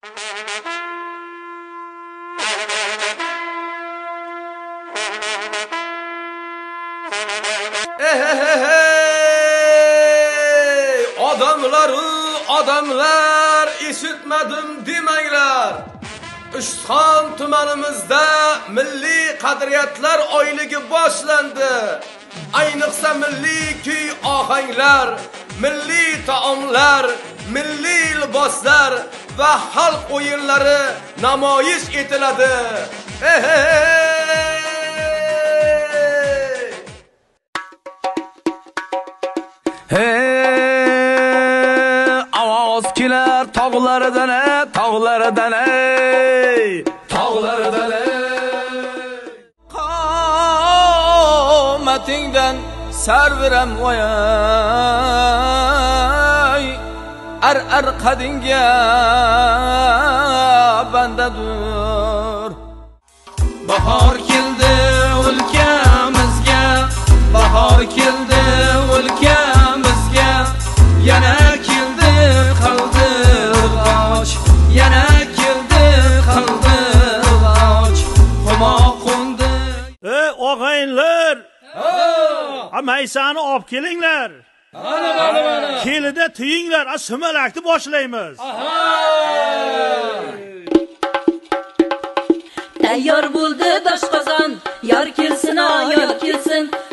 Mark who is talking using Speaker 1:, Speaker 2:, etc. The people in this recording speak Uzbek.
Speaker 1: Adamlar işitmedim demanglar. Ishxon tumanimizda milliy qadriyatlar oyligi boshlandi. Ayniqsa milliy kuy ohanglar, milliy taomlar, milliy liboslar va xalq o'yinlari namoyish etiladi. Ovoz kelar tog'lardan, tog'lardan, tog'lardan. Qomatingdan sarviram voyay, ar qadinga bandadur. Bahor keldi o'lkamizga, bahor keldi o'lkamizga, yana keldi qaldirg'och, yana keldi qaldirg'och, xumo qo'ndi.
Speaker 2: Og'aylar, maysani olib kelinglar. Kelida tuyinglar, sumalakni boshlaymiz.
Speaker 3: Tayyor bo'ldi doshqozon, yor kelsin, yor kelsin.